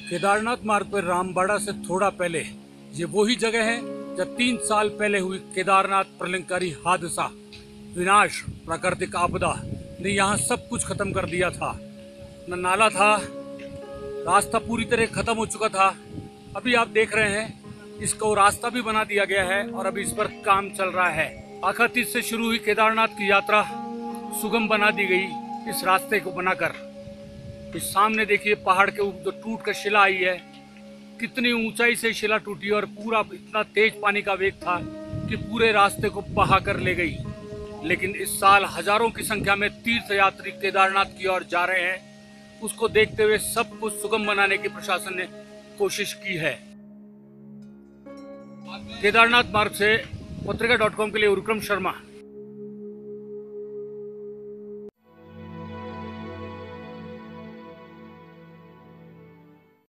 केदारनाथ मार्ग पर रामबाड़ा से थोड़ा पहले ये वही जगह है जब 3 साल पहले हुई केदारनाथ प्रलयंकारी हादसा, विनाश, प्राकृतिक आपदा ने यहाँ सब कुछ खत्म कर दिया था। न नाला था, रास्ता पूरी तरह खत्म हो चुका था। अभी आप देख रहे हैं इसको रास्ता भी बना दिया गया है और अभी इस पर काम चल रहा है। आखिर से शुरू हुई केदारनाथ की यात्रा सुगम बना दी गई इस रास्ते को बनाकर। इस सामने देखिए पहाड़ के ऊपर जो टूट कर शिला आई है, कितनी ऊंचाई से शिला टूटी और पूरा इतना तेज पानी का वेग था कि पूरे रास्ते को बहा कर ले गई। लेकिन इस साल हजारों की संख्या में तीर्थ यात्री केदारनाथ की ओर जा रहे हैं। उसको देखते हुए सब कुछ सुगम बनाने की प्रशासन ने कोशिश की है। केदारनाथ मार्ग से पत्रिका.com के लिए उर्क्रम शर्मा।